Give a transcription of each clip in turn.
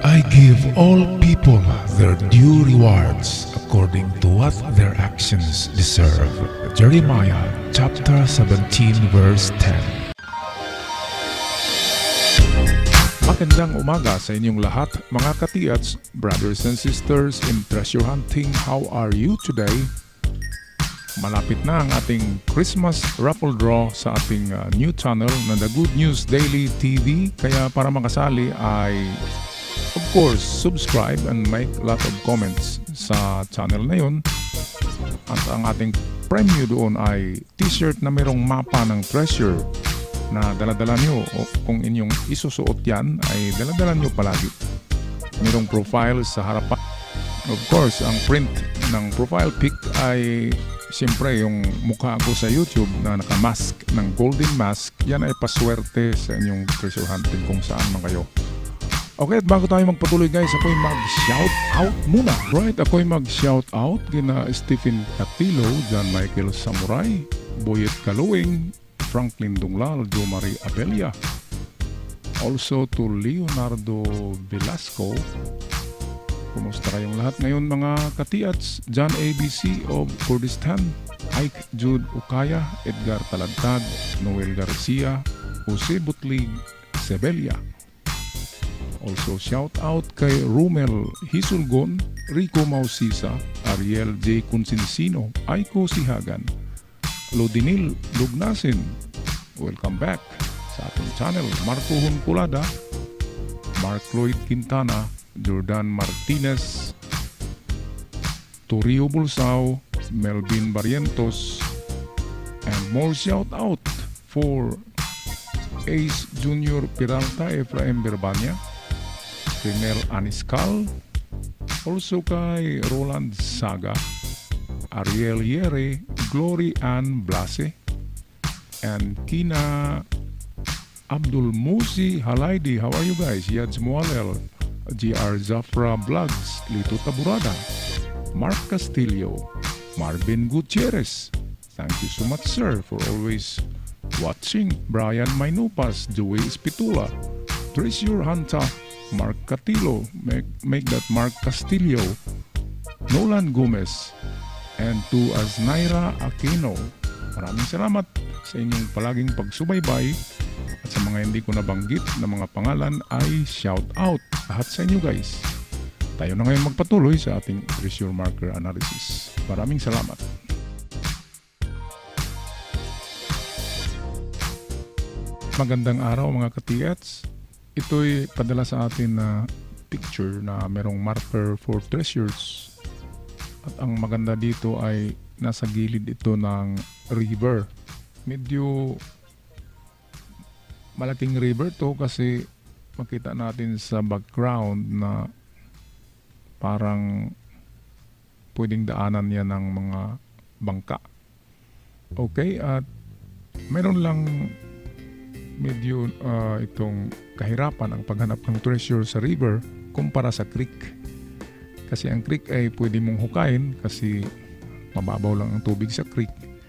I give all people their due rewards according to what their actions deserve. Jeremiah chapter 17 verse 10. Magandang umaga sa inyong lahat, mga katiats, brothers and sisters in treasure hunting. How are you today? Malapit na ang ating Christmas raffle draw sa ating new channel na The Good News Daily TV. Kaya para makasali ay, of course, subscribe and make a lot of comments sa channel na yun. At ang ating premyo doon ay t-shirt na mayroong mapa ng treasure na daladala nyo, o kung inyong isusuot yan ay daladala nyo palagi. Mayroong profile sa harapan. Of course, ang print ng profile pic ay siyempre yung mukha ko sa YouTube na nakamask ng golden mask. Yan ay paswerte sa inyong treasure hunting kung saan man kayo. Okay, at bago tayo magpatuloy guys, ako'y mag-shout out muna. Right, ako'y mag-shout out kina Stephen Catilo, John Michael Samurai, Boyet Kaluwing, Franklin Dunglal, Jo Marie Abelia. Also to Leonardo Velasco. Kumusta kayong lahat ngayon mga katiats? John ABC of Kurdistan, Ike Jude Ukaya, Edgar Talantad, Noel Garcia, Jose Butlig Sebelia. Also shout out kay Rumel Hisulgon, Rico Mausisa, Ariel J. Consinsino, Aiko Sihagan, Lodinil Lugnasin. Welcome back sa ating channel. Marco Hunculada, Mark Lloyd Quintana, Jordan Martinez, Turio Bulsao, Melvin Barrientos, and more shout out for Ace Junior Peralta, Efraim Berbanya, Renel Aniscal, also kay Roland Saga, Ariel Yere, Glory Ann Blase, and Kina Abdul Musi Halaidi. How are you guys? Yadz Mualel, GR Zafra Vlogs, Lito Taburada, Mark Castillo, Marvin Gutierrez. Thank you so much sir for always watching. Brian Mainupas, Joey Spitula, Treasure Hunter, Mark Catilo, make that Mark Castillo, Nolan Gomez, and to Aznaira Aquino. Maraming salamat sa inyong palaging pagsubaybay. At sa mga hindi ko nabanggit na mga pangalan ay shout out lahat sa inyo guys. Tayo na ngayon magpatuloy sa ating treasure marker analysis. Maraming salamat. Magandang araw mga katiats. Ito'y padala sa atin na picture na merong marker for treasures. At ang maganda dito ay nasa gilid ito ng river. Medyo malaking river to kasi makita natin sa background na parang pwedeng daanan yan ng mga bangka. Okay, at meron lang medyo itong kahirapan ang paghanap ng treasure sa river kumpara sa creek. Kasi ang creek ay pwede mong hukayin kasi mababaw lang ang tubig sa creek.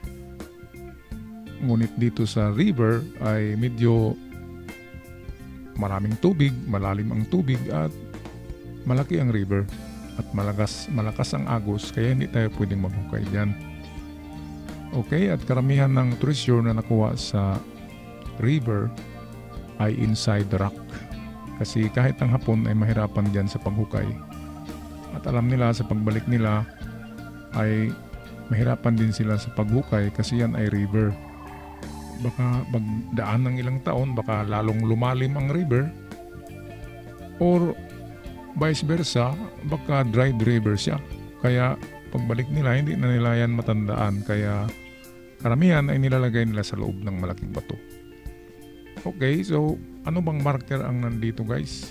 Ngunit dito sa river ay medyo maraming tubig, malalim ang tubig at malaki ang river at malakas ang agos kaya hindi tayo pwedeng maghukay dyan. Okay, at karamihan ng treasure na nakuha sa river ay inside the rock. Kasi kahit ang hapon ay mahirapan dyan sa paghukay. At alam nila sa pagbalik nila ay mahirapan din sila sa paghukay kasi yan ay river. Baka magdaan ng ilang taon, baka lalong lumalim ang river. Or vice versa, baka dried river siya. Kaya pagbalik nila, hindi na nila yan matandaan. Kaya karamihan ay nilalagay nila sa loob ng malaking bato. Okay, so ano bang marker ang nandito guys?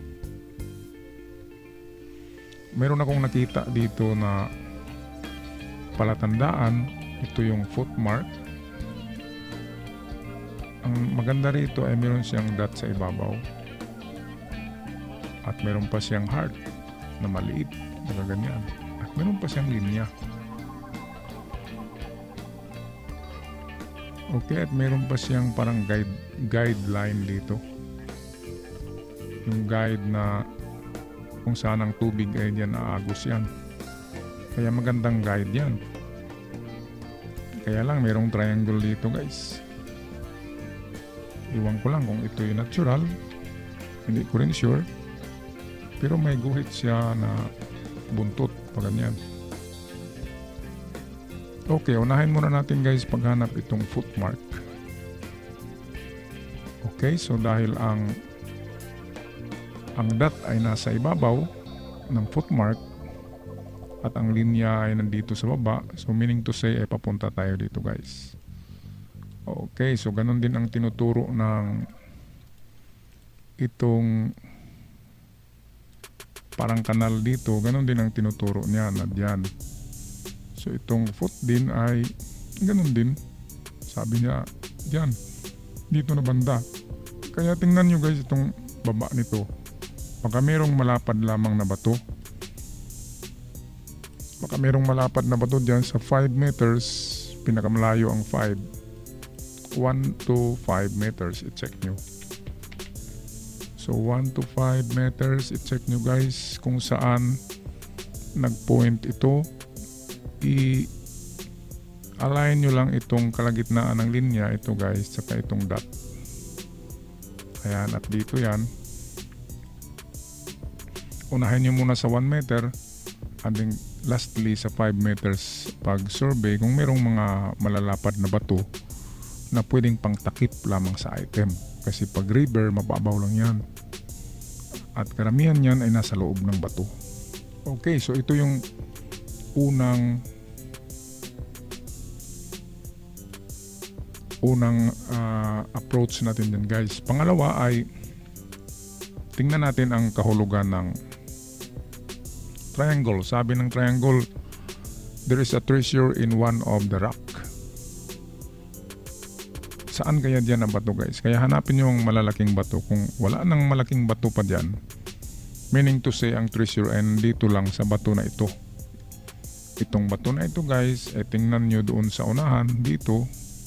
Meron akong nakita dito na palatandaan. Ito yung footmark. Ang maganda rito ay meron siyang dot sa ibabaw. At meron pa siyang heart na maliit, na ganyan. At meron pa siyang linya. Okay, at meron pa siyang parang guideline dito. Yung guide na kung saan ang tubig ay diyan aagos yan. Kaya magandang guide yan. Kaya lang mayroong triangle dito guys. Iwan ko lang kung ito yung natural, hindi ko rin sure, pero may guhit siya na buntot pa ganyan. Okay, unahin muna natin guys paghanap itong footmark. Okay, so dahil ang dot ay nasa ibabaw ng footmark at ang linya ay nandito sa baba, so meaning to say ay papunta tayo dito guys. Okay, so ganun din ang tinuturo ng itong parang kanal dito, ganun din ang tinuturo niya na diyan. So itong foot din ay ganun din, sabi niya diyan, dito na banda. Kaya tingnan nyo guys itong baba nito, baka merong malapad lamang na bato. Baka merong malapad na bato dyan sa 5 meters, pinakamalayo ang 5. 1 to 5 meters, i-check nyo. So 1 to 5 meters, i-check nyo guys kung saan nag-point ito. I-align nyo lang itong kalagitnaan ng linya, ito guys, saka itong dot. Ayan, at dito yan. Unahin nyo muna sa 1 meter, and then lastly sa 5 meters pag survey kung merong mga malalapad na bato na pwedeng pang takip lamang sa item, kasi pag river mababaw lang yan at karamihan yan ay nasa loob ng bato. Okay, so ito yung unang approach natin dyan guys. Pangalawa ay tingnan natin ang kahulugan ng triangle. Sabi ng triangle, there is a treasure in one of the rock. Saan kaya dyan ang bato guys? Kaya hanapin nyo ang malalaking bato. Kung wala nang malaking bato pa dyan, meaning to say ang treasure ay dito lang sa bato na ito. Itong bato na ito guys, tingnan nyo doon sa unahan dito.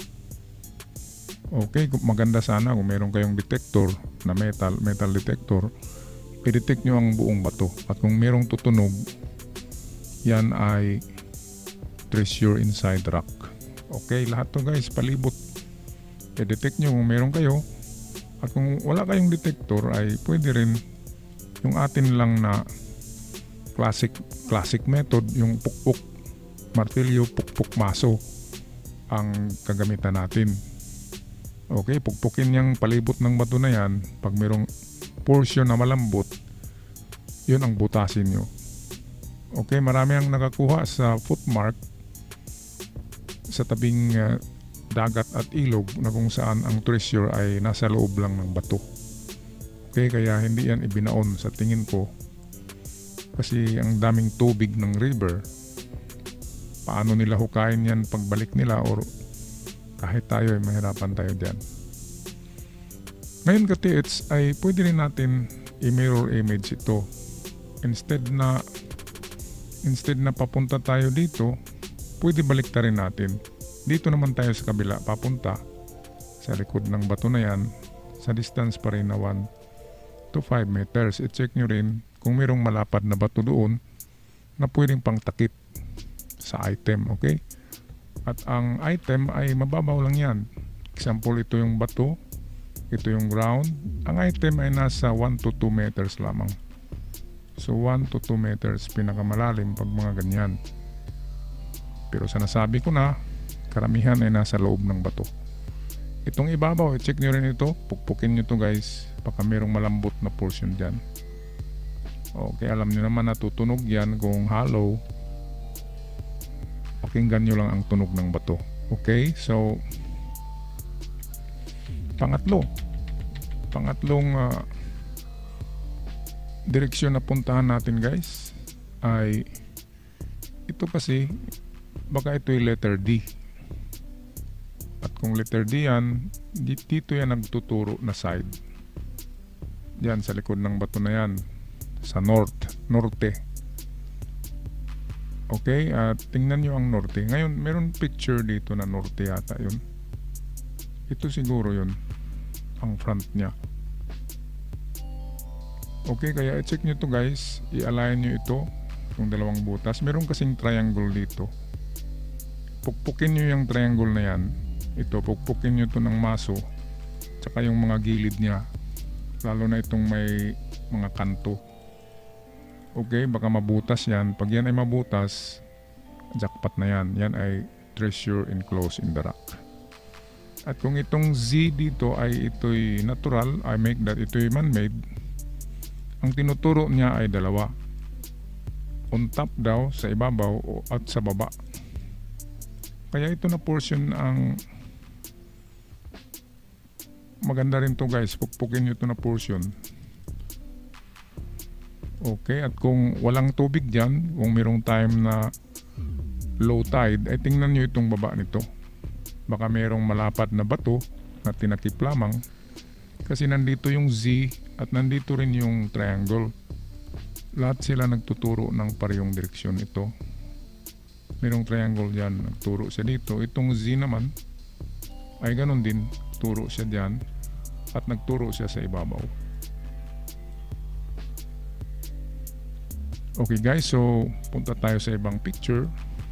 Okay, maganda sana kung meron kayong detector na metal detector, i-detect nyo ang buong bato. At kung merong tutunog, yan ay treasure inside rock. Okay, lahat to guys, palibot. I-detect nyo kung meron kayo. At kung wala kayong detector, ay pwede rin yung atin lang na classic method, yung pukpuk, martilyo, pukpuk, maso ang kagamitan natin. Okay, pukpukin yung palibot ng bato na yan. Pag merong portion na malambot, yun ang butasin nyo. Okay, marami ang nakakuha sa footmark sa tabing dagat at ilog na kung saan ang treasure ay nasa loob lang ng bato. Okay, kaya hindi yan ibinaon sa tingin ko, kasi ang daming tubig ng river. Paano nila hukayin yan pagbalik nila, or kahit tayo ay mahirapan tayo dyan. Ngayon ka-TH ay pwede rin natin i-mirror image ito. Instead na papunta tayo dito, pwede baliktarin natin. Dito naman tayo sa kabila papunta sa likod ng bato na yan, sa distance pa rin na 1 to 5 meters. I-check nyo rin kung mayroong malapad na bato doon na pwedeng pang takip sa item. Okay, at ang item ay mababaw lang yan. Example, ito yung bato, ito yung ground. Ang item ay nasa 1 to 2 meters lamang. So 1 to 2 meters pinakamalalim pag mga ganyan. Pero sa nasabi ko na, karamihan ay nasa loob ng bato. Itong ibabaw, i-check nyo rin ito. Pukpukin nyo to guys, baka merong malambot na portion dyan. Okay, alam nyo naman na tutunog yan kung hollow. Pakinggan nyo lang ang tunog ng bato. Okay, so pangatlong direksyon na puntahan natin guys ay ito, kasi baka ito yung letter D. At kung letter D yan, dito yan nagtuturo na side. Yan sa likod ng bato na yan, sa norte. Okay, at tingnan nyo ang norte. Ngayon, meron picture dito na norte yata yun. Ito siguro yun, ang front niya. Okay, kaya i-check nyo to guys. I-align nyo ito, itong dalawang butas. Meron kasing triangle dito. Pukpukin nyo yung triangle na yan. Ito, pukpukin nyo to ng maso. Tsaka yung mga gilid niya. Lalo na itong may mga kanto. Okay, baka mabutas yan. Pag yan ay mabutas, jackpot na yan. Yan ay treasure enclosed in the rock. At kung itong Z dito ay ito'y natural, I make that ito'y man-made, ang tinuturo niya ay dalawa. On top daw, sa ibabaw at sa baba. Kaya ito na portion ang maganda rin to guys. Pukpukin nyo ito na portion. Okay, at kung walang tubig dyan, kung mayroong time na low tide, ay tingnan nyo itong baba nito. Baka mayroong malapad na bato na tinakip lamang. Kasi nandito yung Z at nandito rin yung triangle. Lahat sila nagtuturo ng parehong direksyon ito. Mayroong triangle dyan, nagturo siya dito. Itong Z naman ay ganun din, turo siya dyan at nagturo siya sa ibabaw. Okay guys, so punta tayo sa ibang picture.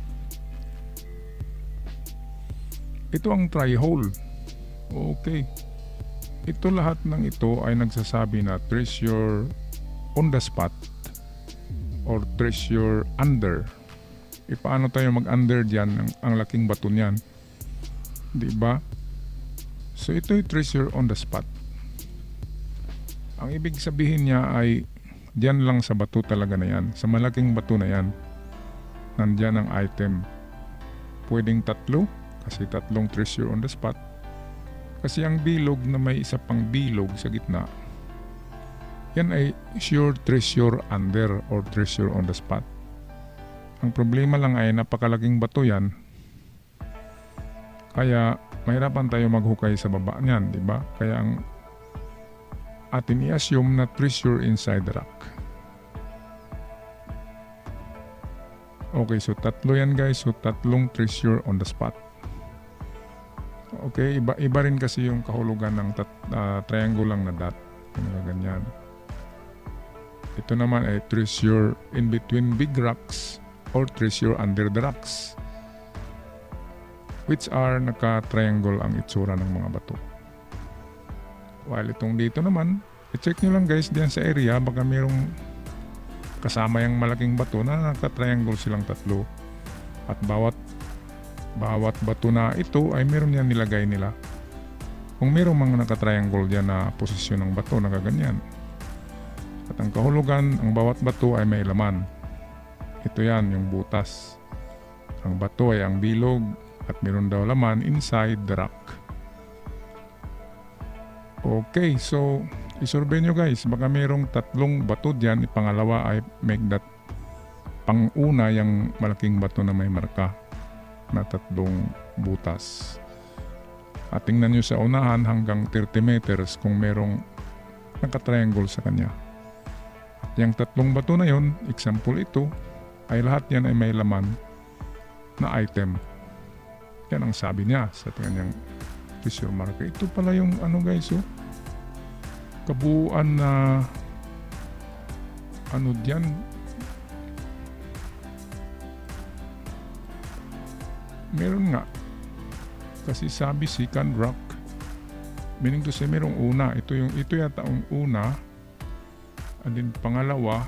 Ito ang tri-hole. Okay. Ito lahat ng ito ay nagsasabi na treasure on the spot or treasure under. Paano tayo mag-under dyan ang laking bato niyan? Diba? So ito'y treasure on the spot. Ang ibig sabihin niya ay diyan lang sa bato talaga na yan. Sa malaking bato na yan. Nandyan ang item. Pwedeng tatlo kasi tatlong treasure on the spot. Kasi ang bilog na may isa pang bilog sa gitna, yan ay sure treasure under or treasure on the spot. Ang problema lang ay napakalaking bato yan. Kaya mahirapan tayo maghukay sa baba niyan, di ba? Kaya ang atin i-assume na treasure inside the rock. Okay, so tatlo yan guys. So tatlong treasure on the spot. Okay, iba rin kasi yung kahulugan ng triangle lang na dot. Ganyan. Ito naman ay treasure in between big rocks or treasure under the rocks, which are naka-triangle ang itsura ng mga bato. While itong dito naman, i-check nyo lang guys diyan sa area, baka mayroong kasama yung malaking bato na naka-triangle silang tatlo. At bawat bato na ito ay meron yan nilagay nila. Kung mayroong mga naka-triangle diyan na posisyon ng bato, nakaganyan. At ang kahulugan, ang bawat bato ay may laman. Ito yan, yung butas. Ang bato ay ang bilog at meron daw laman inside the rock. Okay, so isurvey nyo guys, baka mayroong tatlong bato dyan. Pangalawa ay make that pang-una yung malaking bato na may marka na tatlong butas. At tingnan nyo sa unahan hanggang 30 meters kung merong naka-triangle sa kanya. At yung tatlong bato na yon, example ito, ay lahat yan ay may laman na item. Yan ang sabi niya sa kanyang treasure marker. Ito pala yung ano guys, oh, kabuuan na ano diyan. Meron nga kasi sabi second rock, meaning to say merong una. Ito yata ang una, and then pangalawa,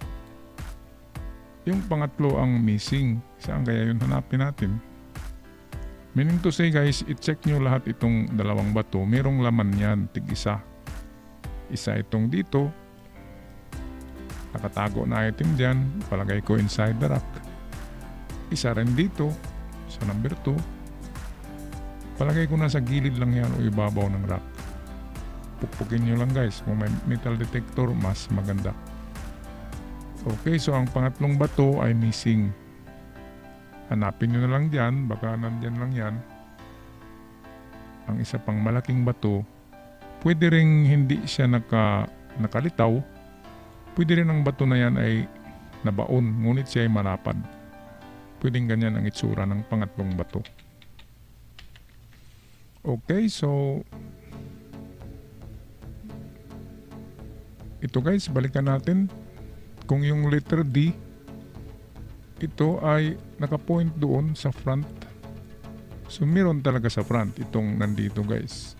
yung pangatlo ang missing. Saan kaya yun hanapin natin? Meaning to say guys, i-check nyo lahat itong dalawang bato. Merong laman yan, tig-isa. Isa itong dito, nakatago na item dyan, palagay ko inside the rock. Isa rin dito, sa number 2, palagay ko nasa gilid lang yan o ibabaw ng rock. Pukpukin nyo lang guys, kung may metal detector, mas maganda. Okay, so ang pangatlong bato ay missing. Hanapin nyo na lang dyan, baka nandyan lang yan. Ang isa pang malaking bato, pwede rin hindi siya nakalitaw. Pwede rin ang bato na yan ay nabaon, ngunit siya ay malapad. Pwedeng ganyan ang itsura ng pangatlong bato. Okay, so ito guys, balikan natin. Kung yung letter D, ito ay nakapoint doon sa front. So meron talaga sa front itong nandito guys.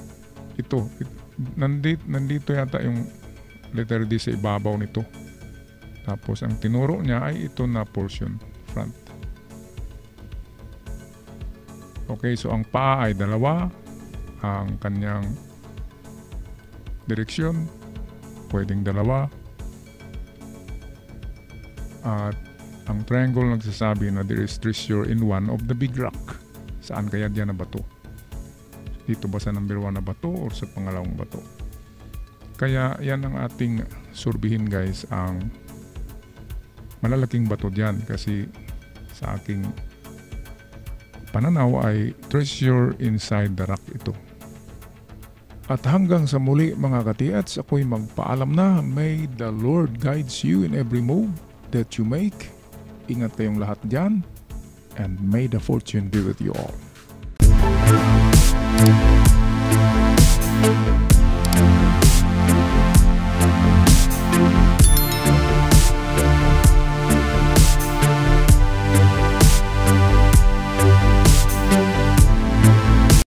Nandito yata yung letter D sa ibabaw nito. Tapos ang tinuro niya ay ito na portion, front. Okay, so ang paa ay dalawa. Ang kanyang direksyon pwedeng dalawa. At ang triangle nagsasabi na there is treasure in one of the big rock. Saan kaya diyan na bato? Dito ba sa number 1 na bato o sa pangalawang bato? Kaya yan ang ating surbihin guys, ang malalaking bato diyan, kasi sa aking pananaw ay treasure inside the rock ito. At hanggang sa muli mga katiats, ako'y magpaalam na. May the Lord guides you in every move that you make. Ingat kayong lahat dyan. And may the fortune be with you all.